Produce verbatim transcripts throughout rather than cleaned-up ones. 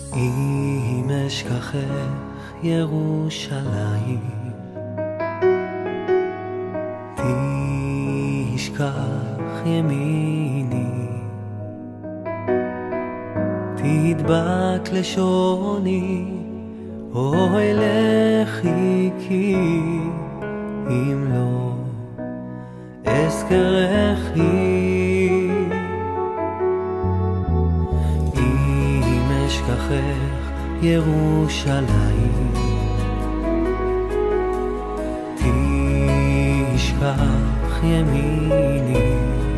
אם אשכחך ירושלים, תשכח ימיני, תדבק לשוני, אוי לחיקי, אם לא אזכרכי. אם אשכחך ירושלים, תשכח ימיני,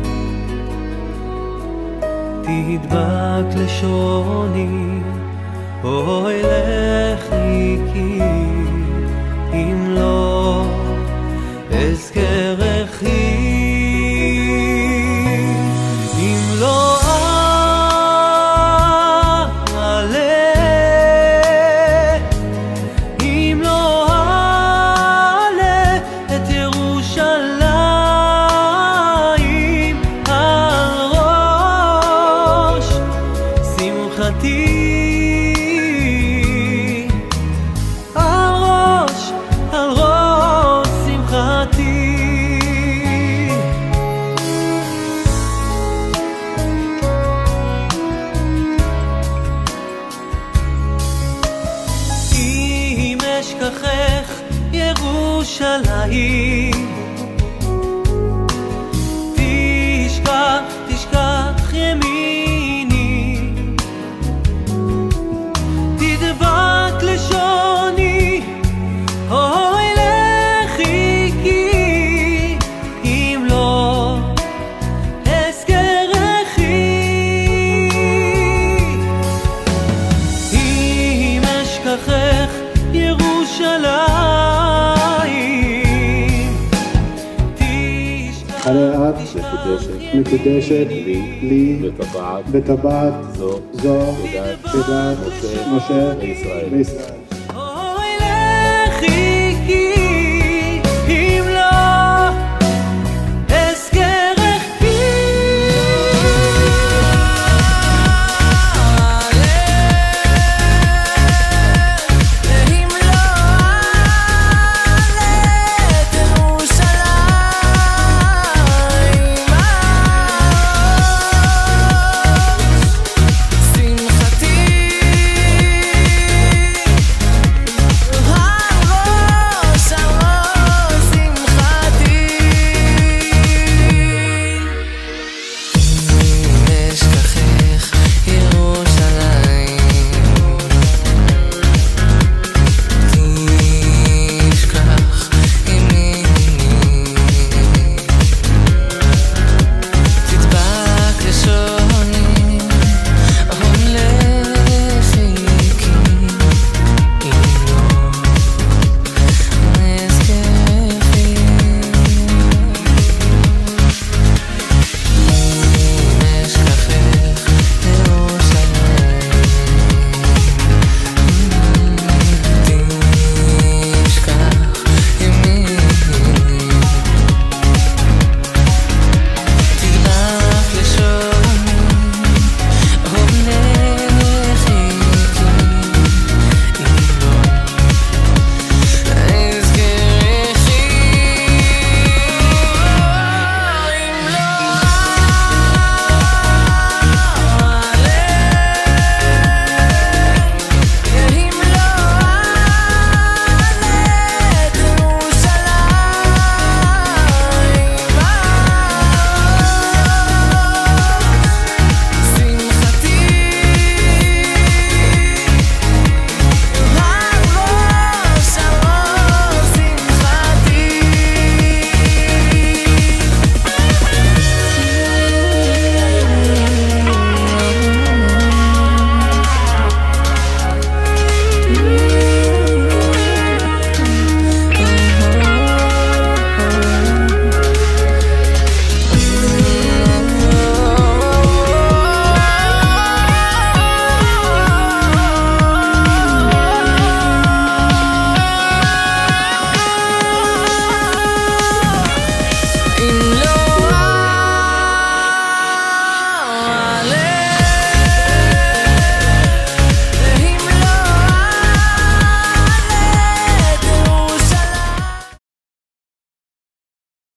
תדבק לשוני, אוי לחיקי, אם לא אזכרכי. אם לא אעלה, אם לא אעלה את ירושלים על ראש שמחתי, אשכחך ירושלים, תשכח, תשכח ימיני, תדבק לשוני, אוי לחיקי, אם לא אזכרכי. אם אשכחך ירושלים, הרי את מקודשת לי בטבעת בטבעת זו זו כדת כדת משה משה וישראל. וישראל.